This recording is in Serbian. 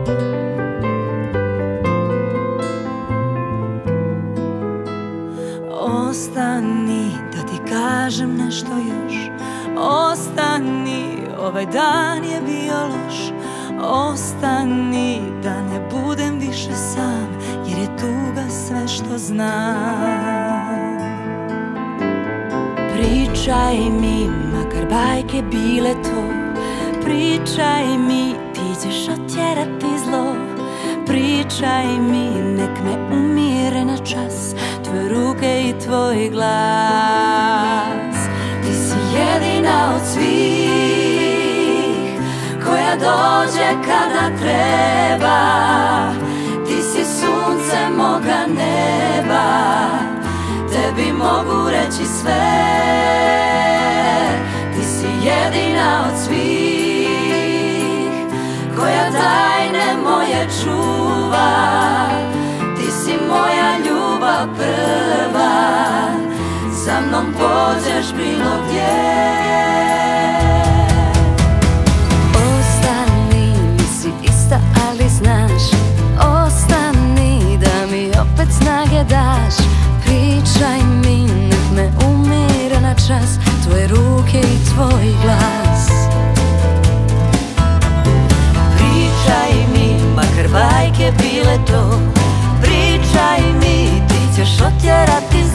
Ostani da ti kažem nešto još. Ostani, ovaj dan je bio loš. Ostani da ne budem više sam, jer je tuga sve što znam. Pričaj mi, makar bajke bile to. Pričaj mi, ti ćeš otjerati zlo. Pričaj mi, nek me umire na čas tvoje ruke i tvoj glas. Ti si jedina od svih koja dođe kada treba. Ti si sunce moga neba, tebi mogu reći sve. Ti si jedina od svih koja tajne moje čuva. Ti si moja ljubav prva, sa mnom pođeš bilo gdje. Ostani, nisi ista, ali znaš. Ostani, da mi opet snage daš. Pričaj mi, nek me umire na čas tvoje ruke i tvoj glas. Pričaj mi, makar bajke bile to. Pričaj mi, ti ćeš otjerati